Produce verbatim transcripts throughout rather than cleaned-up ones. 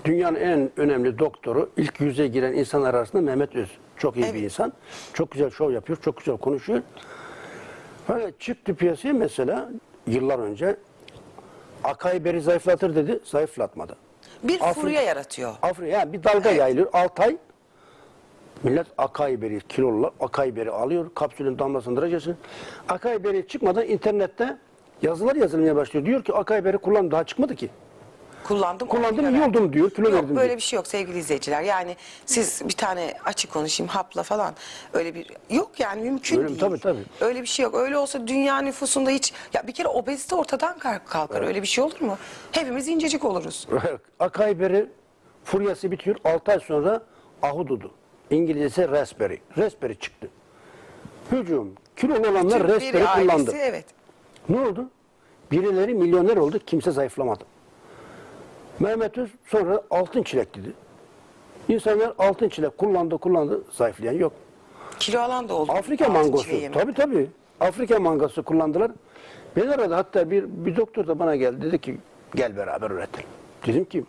Dünyanın en önemli doktoru, ilk yüze giren insanlar arasında Mehmet Öz. Çok iyi Evet. bir insan. Çok güzel şov yapıyor, çok güzel konuşuyor. Fakat çıktı piyasaya mesela yıllar önce akaiberi zayıflatır dedi, zayıflatmadı. Bir Afrika- furya yaratıyor. Afrika, yani bir dalga Evet. yayılıyor. altı ay millet akaiberi, kilolular akaiberi alıyor. Kapsülün damlasını drajesini. Akaiberi çıkmadan internette yazılar yazılmaya başlıyor. Diyor ki akaiberi kullan, daha çıkmadı ki. Kullandım. on Kullandım, kilo iyi verdim. oldum diyor, kilo Yok, verdim böyle diyor. bir şey yok sevgili izleyiciler. Yani siz bir tane açık konuşayım hapla falan öyle bir yok yani mümkün Öyle mi? değil. Tabii, tabii. Öyle bir şey yok. Öyle olsa dünya nüfusunda hiç ya bir kere obezite ortadan kalk- kalkar. Öyle bir şey olur mu? Hepimiz incecik oluruz. Akaiberi furyası bitiyor. altı ay sonra ahududu. İngilizcesi raspberry. Raspberry çıktı. Hücum. Kilolu olanlar Bütün raspberry bir ailesi, kullandı. evet. Ne oldu? Birileri milyoner oldu. Kimse zayıflamadı. Mehmet Öz sonra altın çilek dedi. İnsanlar altın çilek kullandı kullandı. Zayıflayan yok. Kilo alan da oldu. Afrika Altın mangosu. çileği yemekten. Tabii tabii. Afrika mangosu kullandılar. Ben arada hatta bir, bir doktor da bana geldi. Dedi ki gel beraber üretelim. Dedim ki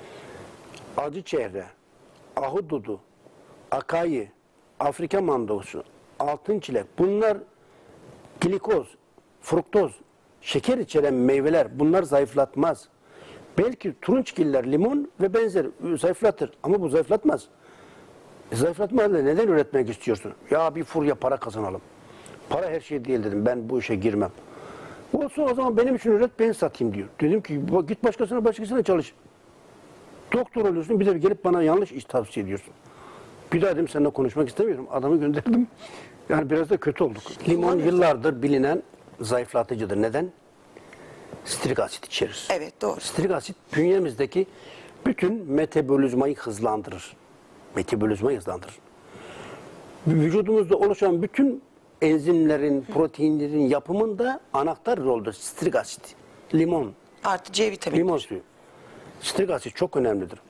acı çehre, ahududu, akayi, Afrika mangosu, altın çilek bunlar glikoz, fruktoz, şeker içeren meyveler. Bunlar zayıflatmaz. Belki turunçgiller, limon ve benzeri zayıflatır. Ama bu zayıflatmaz. E zayıflatma neden üretmek istiyorsun? Ya bir furya para kazanalım. Para her şey değil dedim. Ben bu işe girmem. Olsun o zaman benim için üret, ben satayım diyor. Dedim ki git başkasına başkasına çalış. Doktor oluyorsun bir de gelip bana yanlış iş tavsiye ediyorsun. Bir daha dedim seninle konuşmak istemiyorum. Adamı gönderdim. Yani biraz da kötü olduk. Limon yıllardır bilinen zayıflatıcıdır. Neden? Strik asit içerir. Evet doğru. Strik asit bünyemizdeki bütün metabolizmayı hızlandırır. Metabolizmayı hızlandırır. Vücudumuzda oluşan bütün enzimlerin, proteinlerin yapımında anahtar roldür strik asit. Limon, Artı C vitamini. limon suyu. Strik asit çok önemlidir.